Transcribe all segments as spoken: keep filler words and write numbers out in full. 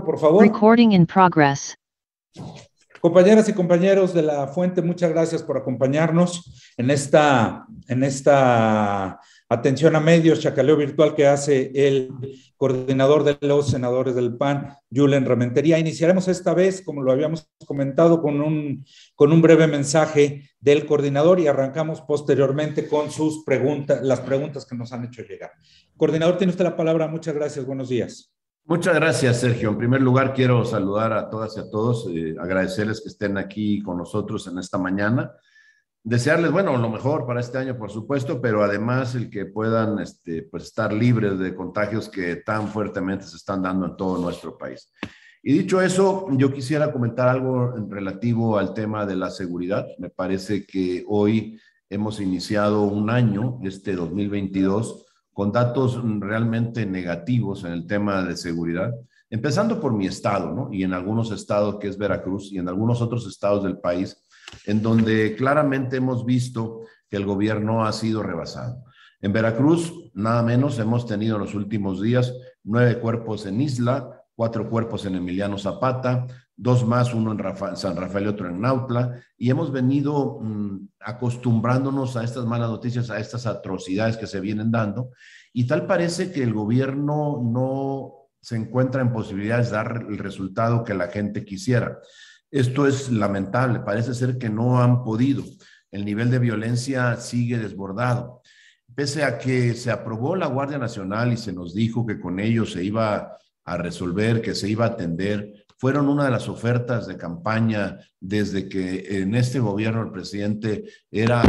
por favor. Recording in progress. Compañeras y compañeros de La Fuente, muchas gracias por acompañarnos en esta, en esta atención a medios, chacaleo virtual que hace el coordinador de los senadores del P A N, Julen Rementería. Iniciaremos esta vez, como lo habíamos comentado, con un, con un breve mensaje del coordinador y arrancamos posteriormente con sus preguntas, las preguntas que nos han hecho llegar. Coordinador, tiene usted la palabra. Muchas gracias. Buenos días. Muchas gracias, Sergio. En primer lugar, quiero saludar a todas y a todos, eh, agradecerles que estén aquí con nosotros en esta mañana. Desearles, bueno, lo mejor para este año, por supuesto, pero además el que puedan este, pues, estar libres de contagios que tan fuertemente se están dando en todo nuestro país. Y dicho eso, yo quisiera comentar algo relativo al tema de la seguridad. Me parece que hoy hemos iniciado un año, este dos mil veintidós, con datos realmente negativos en el tema de seguridad, empezando por mi estado, ¿no? Y en algunos estados, que es Veracruz, y en algunos otros estados del país, en donde claramente hemos visto que el gobierno ha sido rebasado. En Veracruz, nada menos, hemos tenido en los últimos días nueve cuerpos en Isla, cuatro cuerpos en Emiliano Zapata, dos más, uno en Rafa, San Rafael y otro en Nautla, y hemos venido mmm, acostumbrándonos a estas malas noticias, a estas atrocidades que se vienen dando, y tal parece que el gobierno no se encuentra en posibilidades de dar el resultado que la gente quisiera. Esto es lamentable, parece ser que no han podido. El nivel de violencia sigue desbordado. Pese a que se aprobó la Guardia Nacional y se nos dijo que con ello se iba a resolver, que se iba a atender, fueron una de las ofertas de campaña desde que en este gobierno el presidente era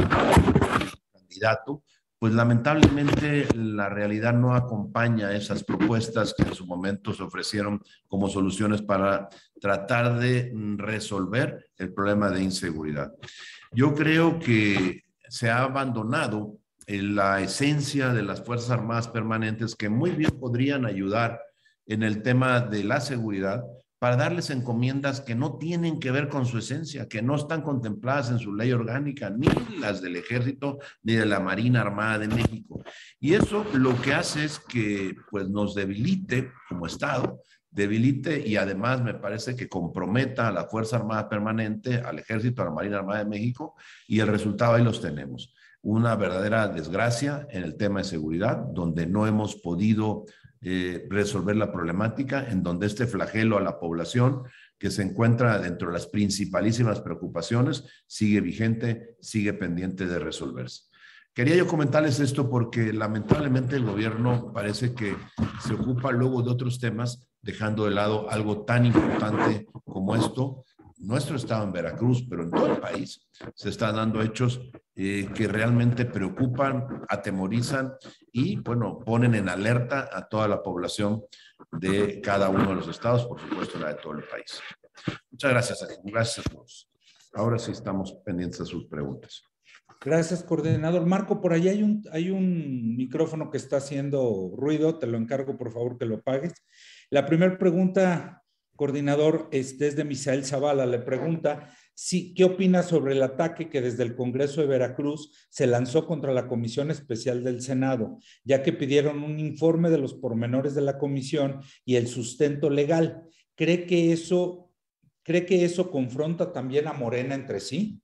candidato, pues lamentablemente la realidad no acompaña esas propuestas que en su momento se ofrecieron como soluciones para tratar de resolver el problema de inseguridad. Yo creo que se ha abandonado la esencia de las Fuerzas Armadas Permanentes que muy bien podrían ayudar en el tema de la seguridad, para darles encomiendas que no tienen que ver con su esencia, que no están contempladas en su ley orgánica, ni las del Ejército, ni de la Marina Armada de México. Y eso lo que hace es que pues, nos debilite como Estado, debilite y además me parece que comprometa a la Fuerza Armada Permanente, al Ejército, a la Marina Armada de México, y el resultado ahí los tenemos. Una verdadera desgracia en el tema de seguridad, donde no hemos podido Eh, resolver la problemática, en donde este flagelo a la población que se encuentra dentro de las principalísimas preocupaciones sigue vigente, sigue pendiente de resolverse. Quería yo comentarles esto porque lamentablemente el gobierno parece que se ocupa luego de otros temas, dejando de lado algo tan importante como esto. Nuestro estado en Veracruz, pero en todo el país, se están dando hechos eh, que realmente preocupan, atemorizan y, bueno, ponen en alerta a toda la población de cada uno de los estados, por supuesto, la de todo el país. Muchas gracias, gracias a todos. Ahora sí estamos pendientes de sus preguntas. Gracias, coordinador. Marco, por ahí hay un, hay un micrófono que está haciendo ruido, te lo encargo, por favor, que lo apagues. La primera pregunta, coordinador, este es de Misael Zavala, le pregunta si, ¿qué opina sobre el ataque que desde el Congreso de Veracruz se lanzó contra la Comisión Especial del Senado, ya que pidieron un informe de los pormenores de la comisión y el sustento legal? ¿Cree que eso, cree que eso confronta también a Morena entre sí?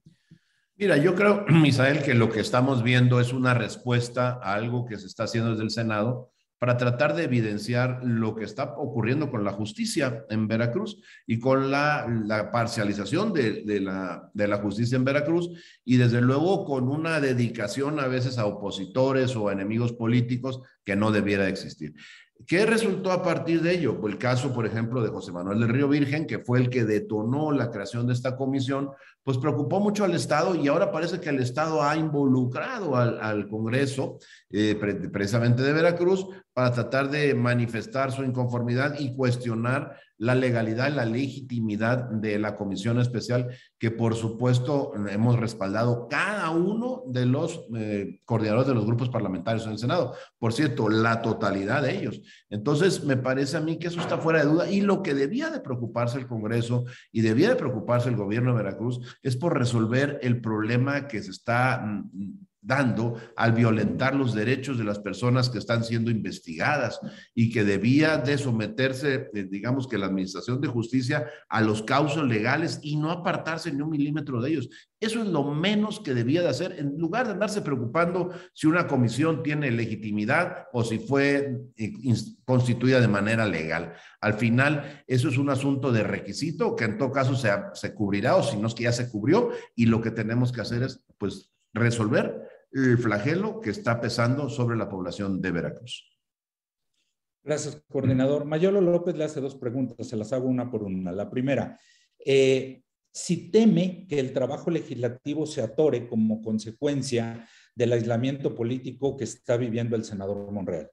Mira, yo creo, Misael, que lo que estamos viendo es una respuesta a algo que se está haciendo desde el Senado para tratar de evidenciar lo que está ocurriendo con la justicia en Veracruz y con la, la parcialización de, de, la, de la justicia en Veracruz y desde luego con una dedicación a veces a opositores o a enemigos políticos que no debiera existir. ¿Qué resultó a partir de ello? Pues el caso, por ejemplo, de José Manuel del Río Virgen, que fue el que detonó la creación de esta comisión, pues preocupó mucho al Estado y ahora parece que el Estado ha involucrado al, al Congreso, eh, pre precisamente de Veracruz, para tratar de manifestar su inconformidad y cuestionar la legalidad y la legitimidad de la comisión especial que por supuesto hemos respaldado cada uno de los eh, coordinadores de los grupos parlamentarios en el Senado. Por cierto, la totalidad de ellos. Entonces, me parece a mí que eso está fuera de duda y lo que debía de preocuparse el Congreso y debía de preocuparse el gobierno de Veracruz es por resolver el problema que se está dando al violentar los derechos de las personas que están siendo investigadas y que debía de someterse, eh, digamos que la Administración de Justicia, a los cauces legales y no apartarse ni un milímetro de ellos. Eso es lo menos que debía de hacer, en lugar de andarse preocupando si una comisión tiene legitimidad o si fue eh, constituida de manera legal. Al final, eso es un asunto de requisito que en todo caso se, se cubrirá, o si no es que ya se cubrió, y lo que tenemos que hacer es, pues, resolver el flagelo que está pesando sobre la población de Veracruz. Gracias, coordinador. Mayolo López le hace dos preguntas, se las hago una por una. La primera, eh, si teme que el trabajo legislativo se atore como consecuencia del aislamiento político que está viviendo el senador Monreal.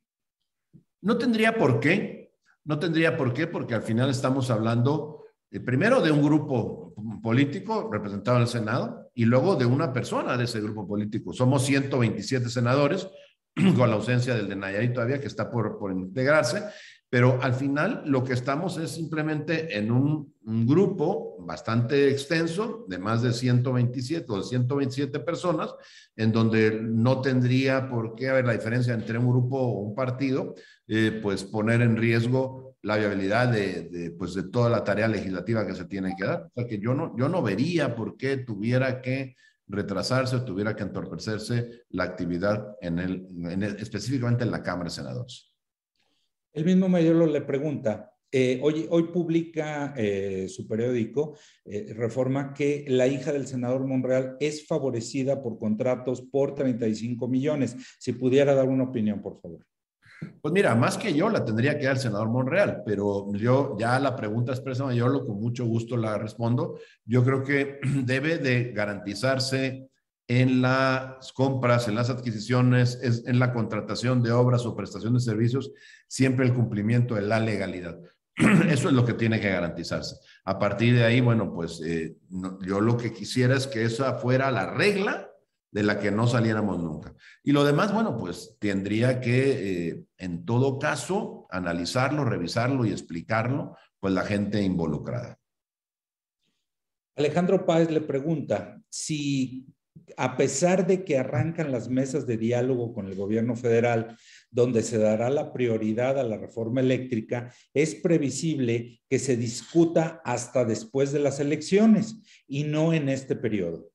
No tendría por qué, no tendría por qué, porque al final estamos hablando eh, primero de un grupo político representado en el Senado y luego de una persona de ese grupo político. Somos ciento veintisiete senadores, con la ausencia del de Nayarit todavía, que está por, por integrarse, pero al final lo que estamos es simplemente en un, un grupo bastante extenso de más de ciento veintisiete o de ciento veintisiete personas, en donde no tendría por qué haber la diferencia entre un grupo o un partido, eh, pues poner en riesgo la viabilidad de, de, pues de toda la tarea legislativa que se tiene que dar. O sea que yo no, yo no vería por qué tuviera que retrasarse o tuviera que entorpecerse la actividad en el, en el, específicamente en la Cámara de Senadores. El mismo Mayolo le pregunta, eh, hoy, hoy publica eh, su periódico, eh, Reforma, que la hija del senador Monreal es favorecida por contratos por treinta y cinco millones. Si pudiera dar una opinión, por favor. Pues mira, más que yo la tendría que dar el senador Monreal, pero yo ya la pregunta expresa Mayolo, con mucho gusto la respondo. Yo creo que debe de garantizarse en las compras, en las adquisiciones, es, en la contratación de obras o prestación de servicios, siempre el cumplimiento de la legalidad. Eso es lo que tiene que garantizarse. A partir de ahí, bueno, pues eh, no, yo lo que quisiera es que esa fuera la regla de la que no saliéramos nunca. Y lo demás, bueno, pues tendría que, eh, en todo caso, analizarlo, revisarlo y explicarlo, pues la gente involucrada. Alejandro Páez le pregunta si, a pesar de que arrancan las mesas de diálogo con el gobierno federal, donde se dará la prioridad a la reforma eléctrica, es previsible que se discuta hasta después de las elecciones y no en este periodo.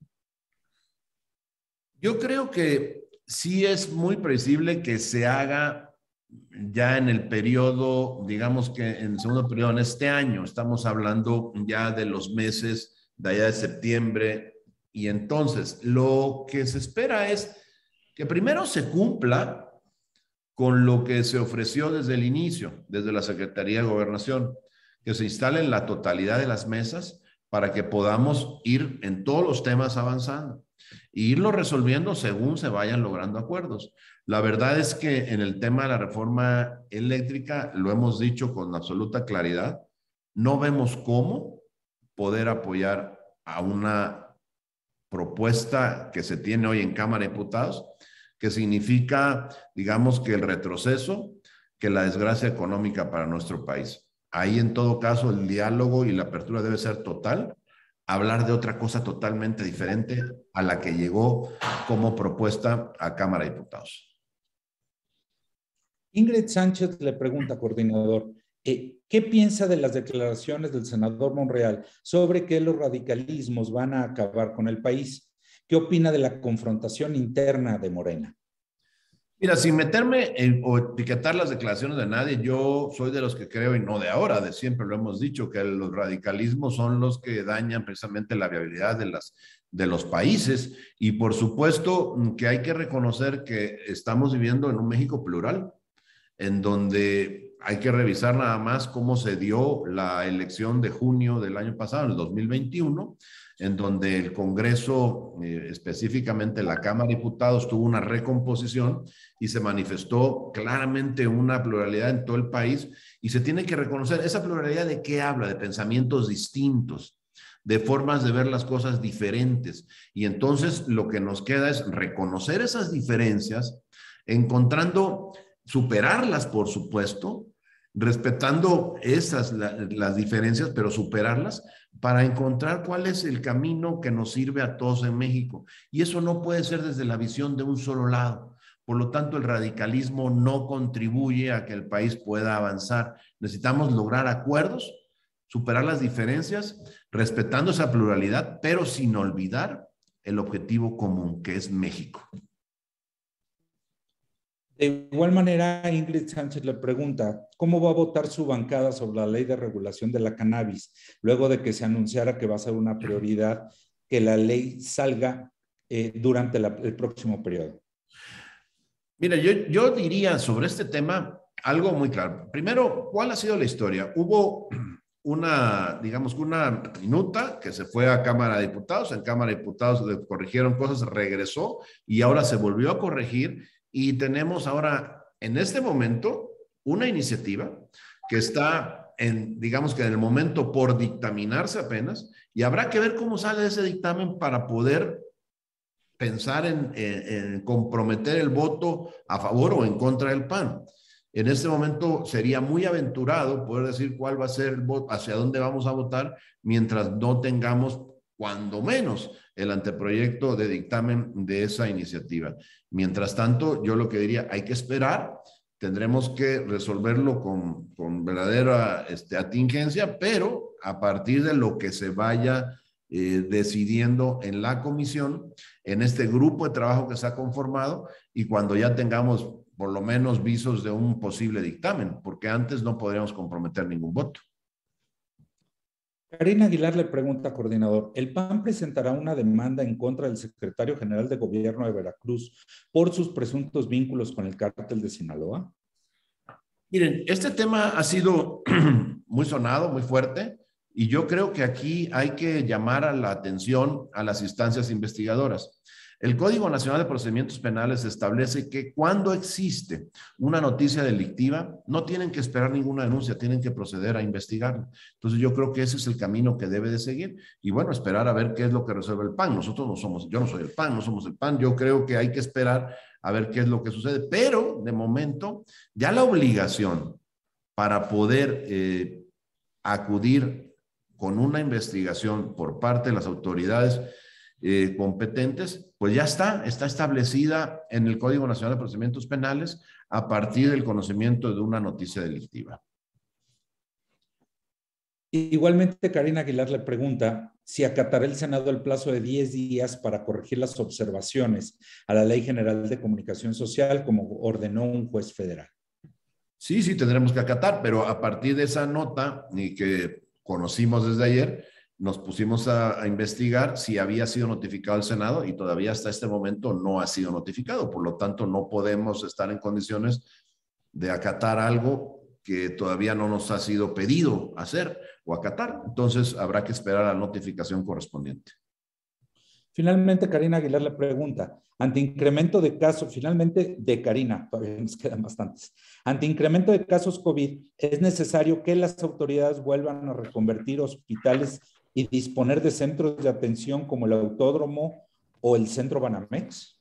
Yo creo que sí es muy previsible que se haga ya en el periodo, digamos que en el segundo periodo, en este año. Estamos hablando ya de los meses de allá de septiembre. Y entonces lo que se espera es que primero se cumpla con lo que se ofreció desde el inicio, desde la Secretaría de Gobernación, que se instalen la totalidad de las mesas para que podamos ir en todos los temas avanzando e irlo resolviendo según se vayan logrando acuerdos. La verdad es que en el tema de la reforma eléctrica, lo hemos dicho con absoluta claridad, no vemos cómo poder apoyar a una propuesta que se tiene hoy en Cámara de Diputados, que significa, digamos, que el retroceso, que la desgracia económica para nuestro país. Ahí, en todo caso, el diálogo y la apertura debe ser total, hablar de otra cosa totalmente diferente a la que llegó como propuesta a Cámara de Diputados. Ingrid Sánchez le pregunta, coordinador, eh, ¿qué piensa de las declaraciones del senador Monreal sobre que los radicalismos van a acabar con el país? ¿Qué opina de la confrontación interna de Morena? Mira, sin meterme en, o etiquetar las declaraciones de nadie, yo soy de los que creo, y no de ahora, de siempre lo hemos dicho, que los radicalismos son los que dañan precisamente la viabilidad de, las, de los países. Y por supuesto que hay que reconocer que estamos viviendo en un México plural, en donde hay que revisar nada más cómo se dio la elección de junio del año pasado, en el dos mil veintiuno, en donde el Congreso, eh, específicamente la Cámara de Diputados, tuvo una recomposición y se manifestó claramente una pluralidad en todo el país, y se tiene que reconocer esa pluralidad. ¿De qué habla? De pensamientos distintos, de formas de ver las cosas diferentes, y entonces lo que nos queda es reconocer esas diferencias, encontrando, superarlas, por supuesto, respetando esas, la, las diferencias, pero superarlas para encontrar cuál es el camino que nos sirve a todos en México. Y eso no puede ser desde la visión de un solo lado. Por lo tanto, el radicalismo no contribuye a que el país pueda avanzar. Necesitamos lograr acuerdos, superar las diferencias, respetando esa pluralidad, pero sin olvidar el objetivo común, que es México. De igual manera, Ingrid Sánchez le pregunta, ¿cómo va a votar su bancada sobre la ley de regulación de la cannabis, luego de que se anunciara que va a ser una prioridad que la ley salga eh, durante la, el próximo periodo? Mira, yo, yo diría sobre este tema algo muy claro. Primero, ¿cuál ha sido la historia? Hubo una, digamos, una minuta que se fue a Cámara de Diputados, en Cámara de Diputados le corrigieron cosas, regresó y ahora se volvió a corregir y tenemos ahora, en este momento, una iniciativa que está, en, digamos que en el momento por dictaminarse apenas y habrá que ver cómo sale ese dictamen para poder pensar en, en, en comprometer el voto a favor o en contra del P A N. En este momento sería muy aventurado poder decir cuál va a ser el voto, hacia dónde vamos a votar, mientras no tengamos, cuando menos, el anteproyecto de dictamen de esa iniciativa. Mientras tanto, yo lo que diría, hay que esperar, tendremos que resolverlo con, con verdadera este, atingencia, pero a partir de lo que se vaya eh, decidiendo en la comisión, en este grupo de trabajo que se ha conformado, y cuando ya tengamos por lo menos visos de un posible dictamen, porque antes no podríamos comprometer ningún voto. Karina Aguilar le pregunta, coordinador, ¿el P A N presentará una demanda en contra del secretario general de gobierno de Veracruz por sus presuntos vínculos con el cártel de Sinaloa? Miren, este tema ha sido muy sonado, muy fuerte, y yo creo que aquí hay que llamar a la atención a las instancias investigadoras. El Código Nacional de Procedimientos Penales establece que cuando existe una noticia delictiva, no tienen que esperar ninguna denuncia, tienen que proceder a investigarla. Entonces yo creo que ese es el camino que debe de seguir y bueno, esperar a ver qué es lo que resuelve el P A N. Nosotros no somos, yo no soy el P A N, no somos el P A N, yo creo que hay que esperar a ver qué es lo que sucede, pero de momento ya la obligación para poder eh, acudir con una investigación por parte de las autoridades Eh, competentes, pues ya está, está establecida en el Código Nacional de Procedimientos Penales a partir del conocimiento de una noticia delictiva. Igualmente, Karina Aguilar le pregunta si acatará el Senado el plazo de diez días para corregir las observaciones a la Ley General de Comunicación Social, como ordenó un juez federal. Sí, sí, tendremos que acatar, pero a partir de esa nota y que conocimos desde ayer, nos pusimos a, a investigar si había sido notificado al Senado y todavía hasta este momento no ha sido notificado. Por lo tanto, no podemos estar en condiciones de acatar algo que todavía no nos ha sido pedido hacer o acatar. Entonces, habrá que esperar a la notificación correspondiente. Finalmente, Karina Aguilar le pregunta, ante incremento de casos, finalmente de Karina, todavía nos quedan bastantes, ante incremento de casos COVID, ¿es necesario que las autoridades vuelvan a reconvertir hospitales y disponer de centros de atención como el Autódromo o el Centro Banamex?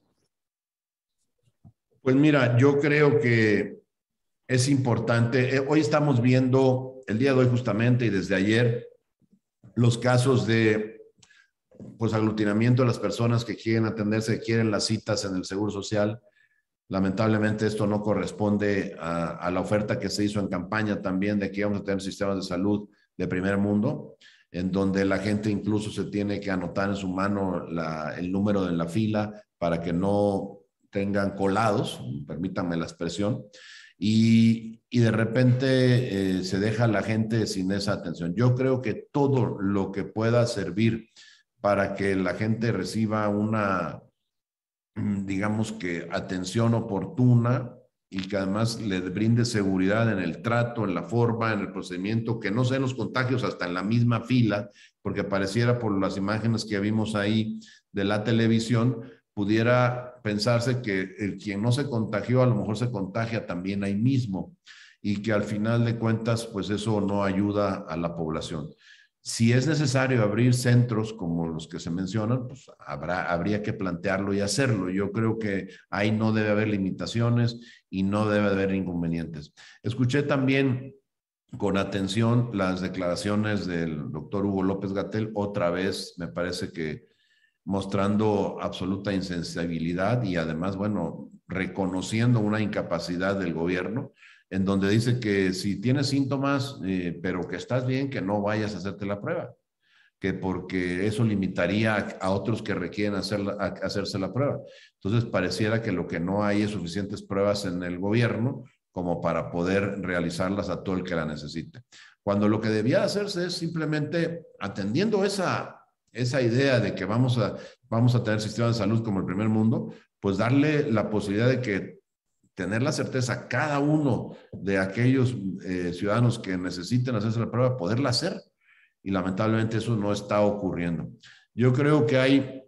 Pues mira, yo creo que es importante. Hoy estamos viendo, el día de hoy justamente y desde ayer, los casos de pues aglutinamiento de las personas que quieren atenderse, que quieren las citas en el Seguro Social. Lamentablemente esto no corresponde a, a la oferta que se hizo en campaña también de que íbamos a tener sistemas de salud de primer mundo, en donde la gente incluso se tiene que anotar en su mano la, el número de la fila para que no tengan colados, permítanme la expresión, y, y de repente eh, se deja a la gente sin esa atención. Yo creo que todo lo que pueda servir para que la gente reciba una, digamos que, atención oportuna y que además le brinde seguridad en el trato, en la forma, en el procedimiento, que no sean los contagios hasta en la misma fila, porque pareciera por las imágenes que vimos ahí de la televisión, pudiera pensarse que el quien no se contagió a lo mejor se contagia también ahí mismo y que al final de cuentas pues eso no ayuda a la población. Si es necesario abrir centros como los que se mencionan, pues habrá, habría que plantearlo y hacerlo. Yo creo que ahí no debe haber limitaciones y no debe haber inconvenientes. Escuché también con atención las declaraciones del doctor Hugo López-Gatell, otra vez me parece que mostrando absoluta insensibilidad y además, bueno, reconociendo una incapacidad del gobierno, en donde dice que si tienes síntomas, eh, pero que estás bien, que no vayas a hacerte la prueba, que porque eso limitaría a, a otros que requieren hacer la, a, hacerse la prueba. Entonces, pareciera que lo que no hay es suficientes pruebas en el gobierno como para poder realizarlas a todo el que la necesite. Cuando lo que debía hacerse es simplemente atendiendo esa, esa idea de que vamos a, vamos a tener sistema de salud como el primer mundo, pues darle la posibilidad de que tener la certeza cada uno de aquellos eh, ciudadanos que necesiten hacerse la prueba, poderla hacer. Y lamentablemente eso no está ocurriendo. Yo creo que hay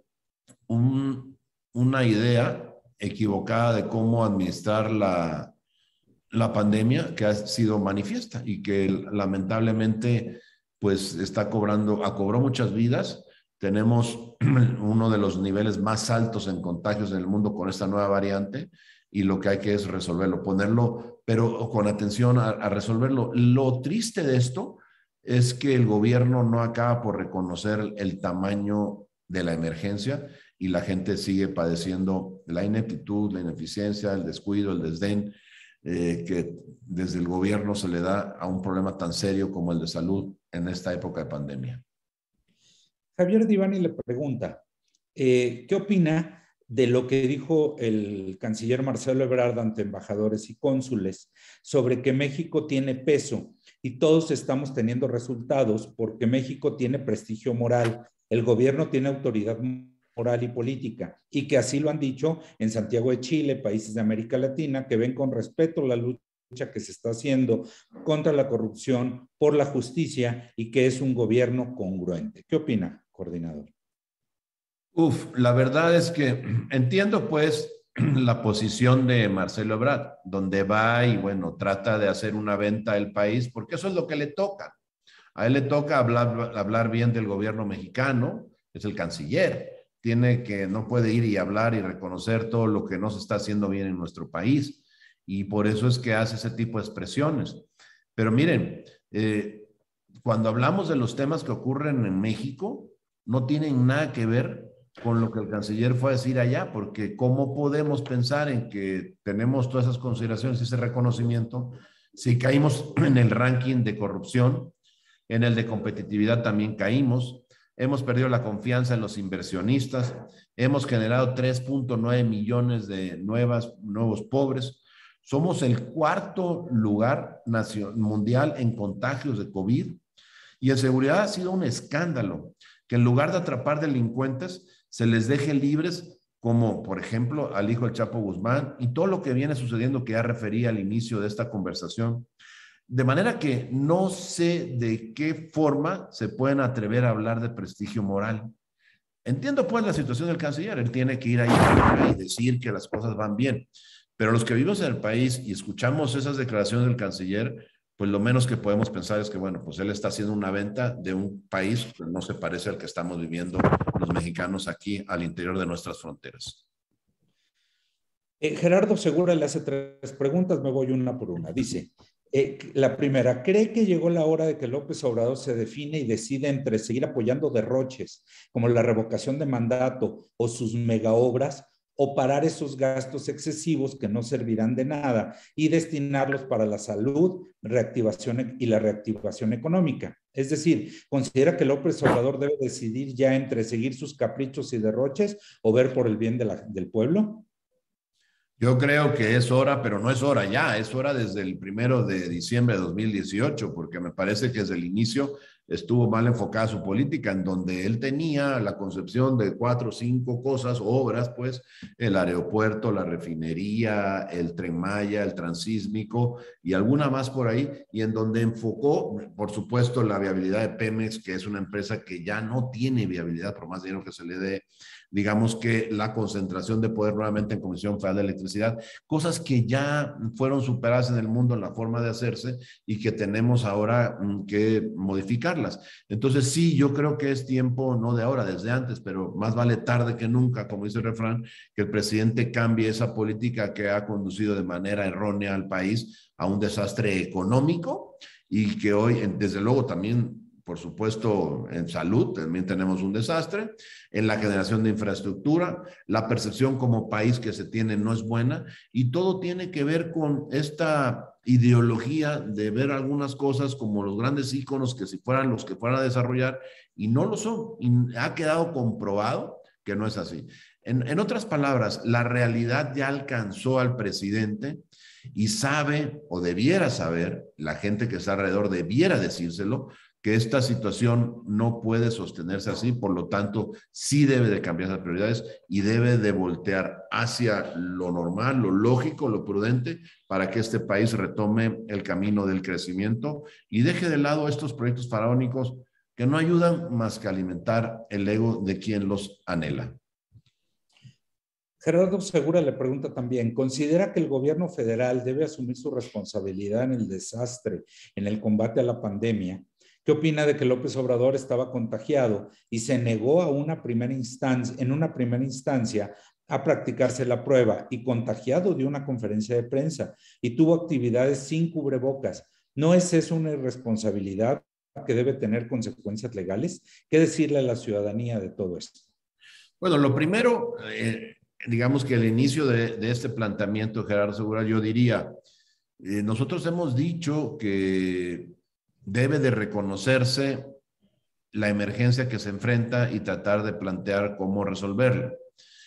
un, una idea equivocada de cómo administrar la la pandemia que ha sido manifiesta y que lamentablemente pues está cobrando, cobró muchas vidas. Tenemos uno de los niveles más altos en contagios en el mundo con esta nueva variante y lo que hay que es resolverlo, ponerlo, pero con atención a, a resolverlo. Lo triste de esto es que el gobierno no acaba por reconocer el tamaño de la emergencia y la gente sigue padeciendo la ineptitud, la ineficiencia, el descuido, el desdén, Eh, que desde el gobierno se le da a un problema tan serio como el de salud en esta época de pandemia. Javier Divani le pregunta, eh, ¿qué opina de lo que dijo el canciller Marcelo Ebrard ante embajadores y cónsules sobre que México tiene peso y todos estamos teniendo resultados porque México tiene prestigio moral, el gobierno tiene autoridad moral y política, y que así lo han dicho en Santiago de Chile, países de América Latina, que ven con respeto la lucha que se está haciendo contra la corrupción, por la justicia, y que es un gobierno congruente? ¿Qué opina, coordinador? Uf, la verdad es que entiendo pues la posición de Marcelo Ebrard, donde va y bueno, trata de hacer una venta del país, porque eso es lo que le toca. A él le toca hablar, hablar bien del gobierno mexicano, es el canciller. Tiene que, no puede ir y hablar y reconocer todo lo que no se está haciendo bien en nuestro país. Y por eso es que hace ese tipo de expresiones. Pero miren, eh, cuando hablamos de los temas que ocurren en México, no tienen nada que ver con lo que el canciller fue a decir allá, porque ¿cómo podemos pensar en que tenemos todas esas consideraciones y ese reconocimiento si caímos en el ranking de corrupción, en el de competitividad también caímos? Hemos perdido la confianza en los inversionistas, hemos generado tres punto nueve millones de nuevas, nuevos pobres, somos el cuarto lugar nacional, mundial en contagios de COVID y en seguridad ha sido un escándalo que en lugar de atrapar delincuentes se les deje libres, como por ejemplo al hijo del Chapo Guzmán y todo lo que viene sucediendo que ya refería al inicio de esta conversación. De manera que no sé de qué forma se pueden atrever a hablar de prestigio moral. Entiendo pues la situación del canciller, él tiene que ir ahí y decir que las cosas van bien, pero los que vivimos en el país y escuchamos esas declaraciones del canciller, pues lo menos que podemos pensar es que, bueno, pues él está haciendo una venta de un país que no se parece al que estamos viviendo los mexicanos aquí al interior de nuestras fronteras. Eh, Gerardo Segura le hace tres preguntas, me voy una por una. Dice, eh, la primera, ¿cree que llegó la hora de que López Obrador se define y decida entre seguir apoyando derroches como la revocación de mandato o sus megaobras o parar esos gastos excesivos que no servirán de nada y destinarlos para la salud, reactivación y la reactivación económica? Es decir, ¿considera que López Obrador debe decidir ya entre seguir sus caprichos y derroches o ver por el bien de la, del pueblo? Yo creo que es hora, pero no es hora ya, es hora desde el primero de diciembre de dos mil dieciocho, porque me parece que desde el inicio estuvo mal enfocada su política, en donde él tenía la concepción de cuatro o cinco cosas, obras, pues, el aeropuerto, la refinería, el Tren Maya, el transísmico y alguna más por ahí, y en donde enfocó, por supuesto, la viabilidad de Pemex, que es una empresa que ya no tiene viabilidad por más dinero que se le dé, digamos que la concentración de poder nuevamente en Comisión Federal de Electricidad, cosas que ya fueron superadas en el mundo en la forma de hacerse y que tenemos ahora que modificarlas. Entonces sí, yo creo que es tiempo, no de ahora, desde antes, pero más vale tarde que nunca, como dice el refrán, que el presidente cambie esa política que ha conducido de manera errónea al país a un desastre económico y que hoy, desde luego, también, por supuesto, en salud también tenemos un desastre, en la generación de infraestructura, la percepción como país que se tiene no es buena, y todo tiene que ver con esta ideología de ver algunas cosas como los grandes íconos que si fueran los que fueran a desarrollar, y no lo son, y ha quedado comprobado que no es así. En, en otras palabras, la realidad ya alcanzó al presidente y sabe, o debiera saber, la gente que está alrededor debiera decírselo, que esta situación no puede sostenerse así, por lo tanto, sí debe de cambiar las prioridades y debe de voltear hacia lo normal, lo lógico, lo prudente, para que este país retome el camino del crecimiento y deje de lado estos proyectos faraónicos que no ayudan más que a alimentar el ego de quien los anhela. Gerardo Segura le pregunta también, ¿considera que el gobierno federal debe asumir su responsabilidad en el desastre, en el combate a la pandemia? ¿Qué opina de que López Obrador estaba contagiado y se negó a una primera instancia, en una primera instancia a practicarse la prueba y contagiado de una conferencia de prensa y tuvo actividades sin cubrebocas? ¿No es eso una irresponsabilidad que debe tener consecuencias legales? ¿Qué decirle a la ciudadanía de todo esto? Bueno, lo primero, eh, digamos que el inicio de, de este planteamiento, Gerardo Segura, yo diría, eh, nosotros hemos dicho que debe de reconocerse la emergencia que se enfrenta y tratar de plantear cómo resolverla.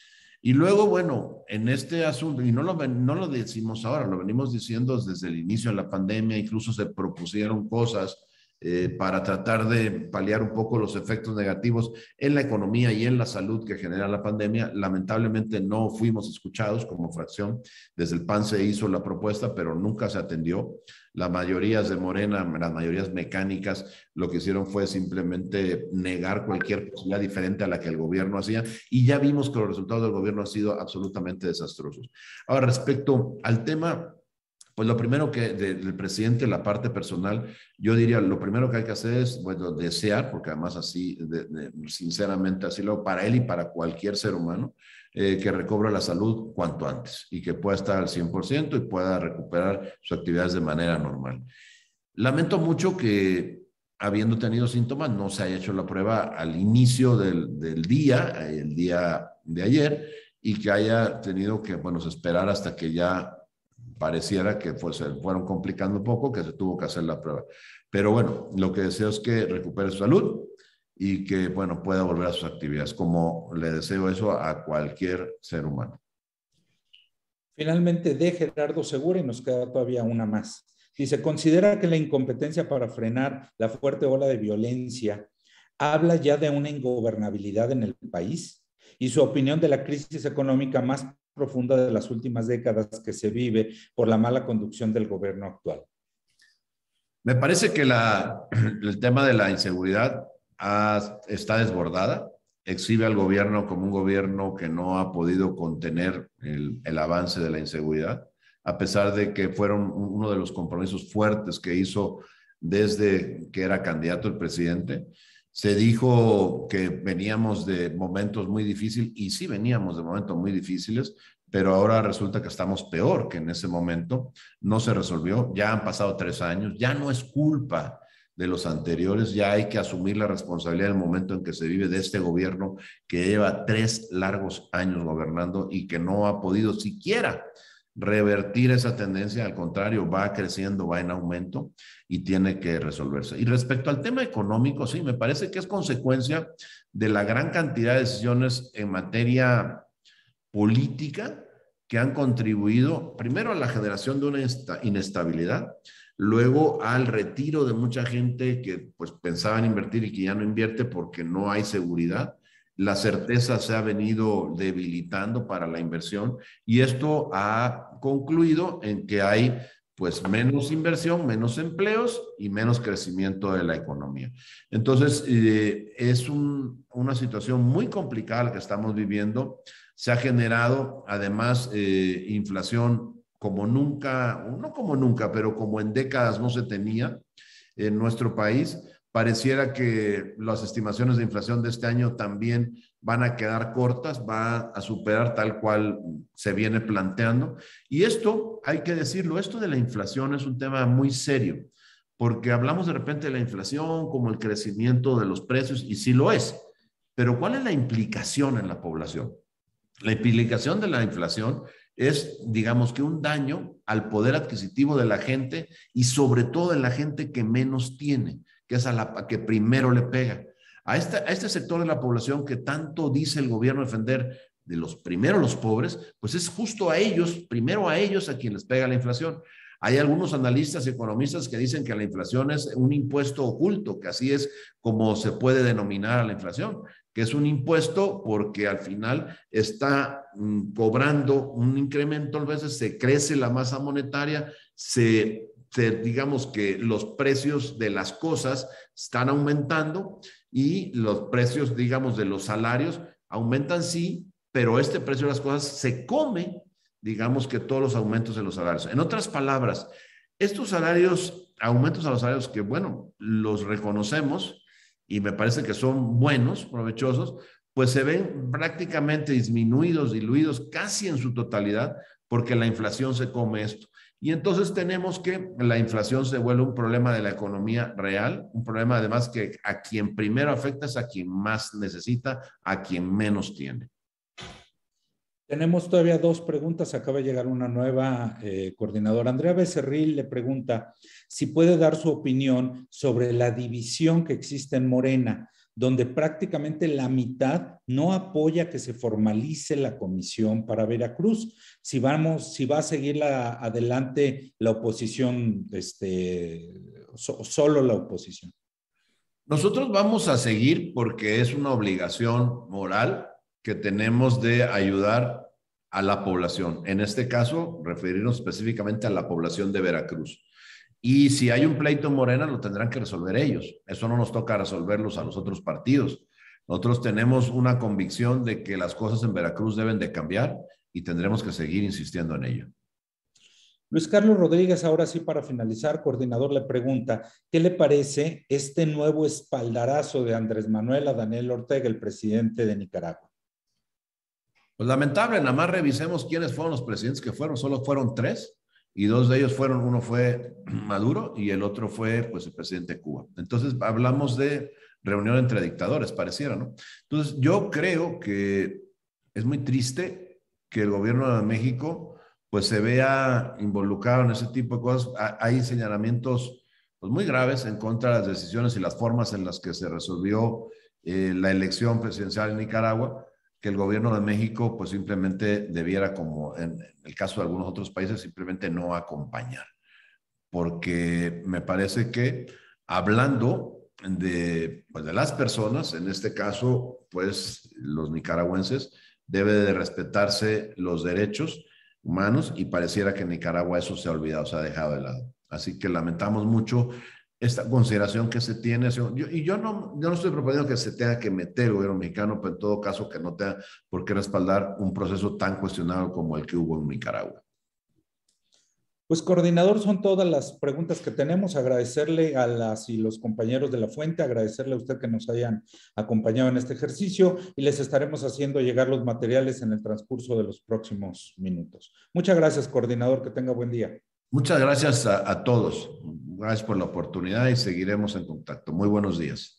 Y luego, bueno, en este asunto, y no lo, no lo decimos ahora, lo venimos diciendo desde el inicio de la pandemia, incluso se propusieron cosas eh, para tratar de paliar un poco los efectos negativos en la economía y en la salud que genera la pandemia. Lamentablemente no fuimos escuchados como fracción. Desde el P A N se hizo la propuesta, pero nunca se atendió. Las mayorías de Morena, las mayorías mecánicas, lo que hicieron fue simplemente negar cualquier posibilidad diferente a la que el gobierno hacía, y ya vimos que los resultados del gobierno han sido absolutamente desastrosos. Ahora, respecto al tema, pues lo primero que de, del presidente, la parte personal, yo diría, lo primero que hay que hacer es, bueno, desear, porque además así, de, de, sinceramente, así lo para él y para cualquier ser humano, eh, que recobre la salud cuanto antes y que pueda estar al cien por ciento y pueda recuperar sus actividades de manera normal. Lamento mucho que, habiendo tenido síntomas, no se haya hecho la prueba al inicio del, del día, el día de ayer, y que haya tenido que, bueno, esperar hasta que ya pareciera que pues, se fueron complicando un poco, que se tuvo que hacer la prueba. Pero bueno, lo que deseo es que recupere su salud y que, bueno, pueda volver a sus actividades, como le deseo eso a cualquier ser humano. Finalmente, de Gerardo Segura, y nos queda todavía una más. Dice, ¿considera que la incompetencia para frenar la fuerte ola de violencia habla ya de una ingobernabilidad en el país? Y su opinión de la crisis económica más profunda de las últimas décadas que se vive por la mala conducción del gobierno actual. Me parece que la, el tema de la inseguridad ha, está desbordada, exhibe al gobierno como un gobierno que no ha podido contener el, el avance de la inseguridad, a pesar de que fueron uno de los compromisos fuertes que hizo desde que era candidato el presidente. Se dijo que veníamos de momentos muy difíciles, y sí veníamos de momentos muy difíciles, pero ahora resulta que estamos peor que en ese momento. No se resolvió, ya han pasado tres años, ya no es culpa de los anteriores, ya hay que asumir la responsabilidad del momento en que se vive de este gobierno que lleva tres largos años gobernando y que no ha podido siquiera revertir esa tendencia, al contrario, va creciendo, va en aumento y tiene que resolverse. Y respecto al tema económico, sí, me parece que es consecuencia de la gran cantidad de decisiones en materia política que han contribuido primero a la generación de una inestabilidad, luego al retiro de mucha gente que pues pensaba en invertir y que ya no invierte porque no hay seguridad. La certeza se ha venido debilitando para la inversión y esto ha concluido en que hay pues menos inversión, menos empleos y menos crecimiento de la economía. Entonces, eh, es un, una situación muy complicada la que estamos viviendo. Se ha generado además eh, inflación como nunca, no como nunca, pero como en décadas no se tenía en nuestro país. Pareciera que las estimaciones de inflación de este año también van a quedar cortas, va a superar tal cual se viene planteando. Y esto, hay que decirlo, esto de la inflación es un tema muy serio, porque hablamos de repente de la inflación como el crecimiento de los precios, y sí lo es, pero ¿cuál es la implicación en la población? La implicación de la inflación es, digamos que un daño al poder adquisitivo de la gente y sobre todo en la gente que menos tiene, que es a la que primero le pega. A, esta, a este sector de la población que tanto dice el gobierno defender, de los primeros los pobres, pues es justo a ellos, primero a ellos a quien les pega la inflación. Hay algunos analistas y economistas que dicen que la inflación es un impuesto oculto, que así es como se puede denominar a la inflación, que es un impuesto porque al final está mm, cobrando un incremento, a veces se crece la masa monetaria, se, se, digamos que los precios de las cosas están aumentando y los precios, digamos, de los salarios aumentan sí, pero este precio de las cosas se come, digamos que todos los aumentos de los salarios. En otras palabras, estos salarios, aumentos a los salarios que, bueno, los reconocemos y me parece que son buenos, provechosos, pues se ven prácticamente disminuidos, diluidos casi en su totalidad porque la inflación se come esto. Y entonces tenemos que la inflación se vuelve un problema de la economía real, un problema además que a quien primero afecta es a quien más necesita, a quien menos tiene. Tenemos todavía dos preguntas. Acaba de llegar una nueva eh, coordinadora. Andrea Becerril le pregunta si puede dar su opinión sobre la división que existe en Morena, donde prácticamente la mitad no apoya que se formalice la comisión para Veracruz. Si vamos, si va a seguir la, adelante la oposición, este, so, solo la oposición. Nosotros vamos a seguir porque es una obligación moral que tenemos de ayudar a la población. En este caso, referirnos específicamente a la población de Veracruz. Y si hay un pleito en Morena, lo tendrán que resolver ellos. Eso no nos toca resolverlos a los otros partidos. Nosotros tenemos una convicción de que las cosas en Veracruz deben de cambiar y tendremos que seguir insistiendo en ello. Luis Carlos Rodríguez, ahora sí para finalizar, coordinador, le pregunta, ¿qué le parece este nuevo espaldarazo de Andrés Manuel a Daniel Ortega, el presidente de Nicaragua? Pues lamentable, nada más revisemos quiénes fueron los presidentes que fueron, solo fueron tres y dos de ellos fueron, uno fue Maduro y el otro fue pues el presidente de Cuba. Entonces hablamos de reunión entre dictadores, pareciera, ¿no? Entonces yo creo que es muy triste que el gobierno de México pues se vea involucrado en ese tipo de cosas. Hay señalamientos pues, muy graves en contra de las decisiones y las formas en las que se resolvió eh, la elección presidencial en Nicaragua, que el gobierno de México pues simplemente debiera, como en el caso de algunos otros países, simplemente no acompañar. Porque me parece que hablando de, pues, de las personas, en este caso, pues los nicaragüenses, debe de respetarse los derechos humanos y pareciera que en Nicaragua eso se ha olvidado, se ha dejado de lado. Así que lamentamos mucho esta consideración que se tiene. Yo, y yo no, yo no estoy proponiendo que se tenga que meter el gobierno mexicano, pero en todo caso que no tenga por qué respaldar un proceso tan cuestionado como el que hubo en Nicaragua. Pues, coordinador, son todas las preguntas que tenemos. Agradecerle a las y los compañeros de La Fuente, agradecerle a usted que nos hayan acompañado en este ejercicio y les estaremos haciendo llegar los materiales en el transcurso de los próximos minutos. Muchas gracias, coordinador, que tenga buen día. Muchas gracias a, a todos. Gracias por la oportunidad y seguiremos en contacto. Muy buenos días.